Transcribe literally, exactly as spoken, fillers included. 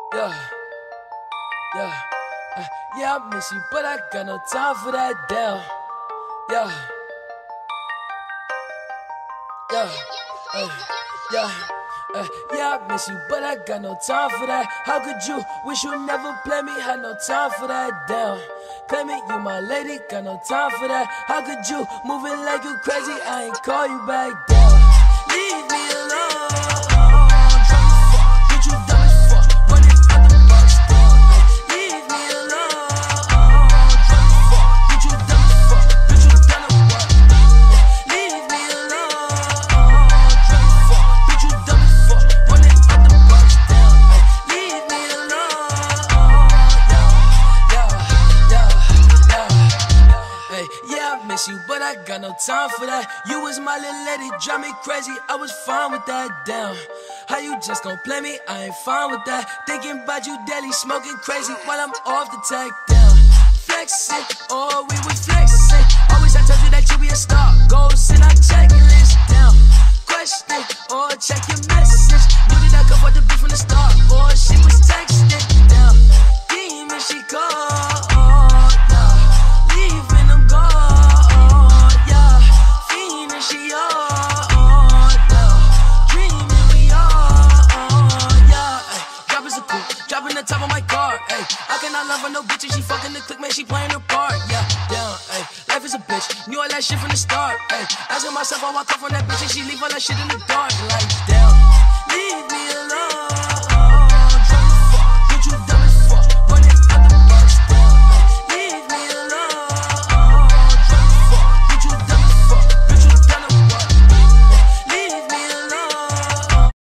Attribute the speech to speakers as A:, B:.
A: Yeah, yeah, uh, yeah, I miss you, but I got no time for that, damn. Yeah, yeah, uh, yeah, uh, yeah, I miss you, but I got no time for that. How could you wish you never play me? Had no time for that, damn. Play me, you my lady, got no time for that. How could you moving like you crazy? I ain't call you back, damn. Leave me alone. You, but I got no time for that. You was my little lady, drive me crazy. I was fine with that, damn. How you just gon' play me? I ain't fine with that. Thinking about you daily, smoking crazy while I'm off the tag, down. Flexing, oh, we was flexing. Always I told you that you be a star. Goals in our checklist, down. Question, or check your message. Knew that I could want to be from the start. Or she was texting, down. Demon, she called, yeah. Leaving them gone. She on, yeah. Dreaming we on, yeah. Ay, dropping some cool, dropping the top of my car. Ay, I cannot love her, no bitch, and she fucking the click, man, she playing her part. Yeah, down, ay, life is a bitch, knew all that shit from the start. Ay, asking myself, I walk off on that bitch, and she leave all that shit in the dark. Like, damn, leave